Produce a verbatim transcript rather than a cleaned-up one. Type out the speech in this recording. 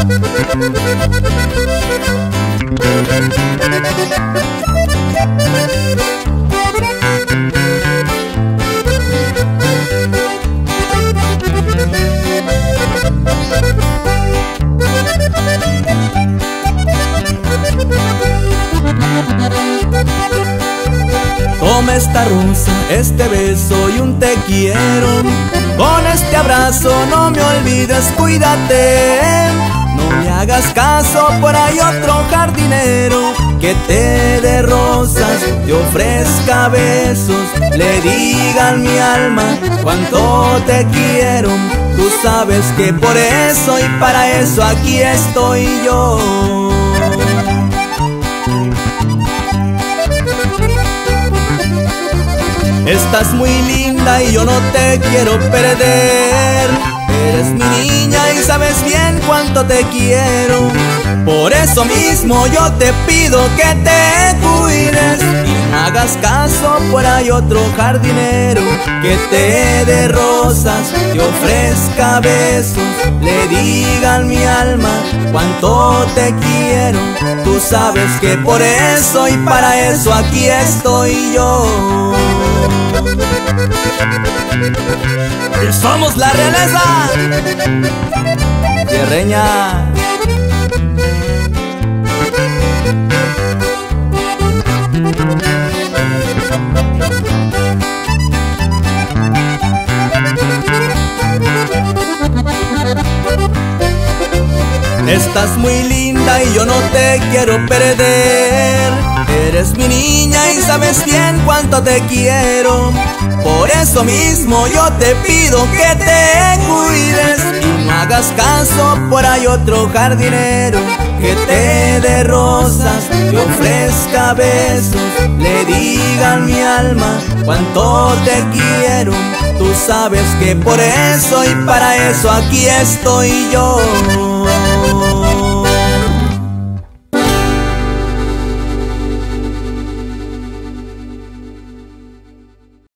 Toma esta rosa, este beso y un te quiero. Con este abrazo no me olvides, cuídate. No me hagas caso, por ahí otro jardinero que te dé rosas, te ofrezca besos, le diga a mi alma cuánto te quiero. Tú sabes que por eso y para eso aquí estoy yo. Estás muy linda y yo no te quiero perder. Eres mi niña y sabes bien cuánto te quiero. Por eso mismo yo te pido que te cuides y no hagas caso, por ahí otro jardinero que te dé rosas, te ofrezca besos, le diga a mi alma cuánto te quiero. Tú sabes que por eso y para eso aquí estoy yo. ¡Somos la realeza tierreña! Estás muy linda y yo no te quiero perder. Eres mi niña y sabes bien cuánto te quiero. Por eso mismo yo te pido que te cuides y no hagas caso, por ahí otro jardinero que te dé rosas, te ofrezca besos, le diga a mi alma cuánto te quiero. Tú sabes que por eso y para eso aquí estoy yo.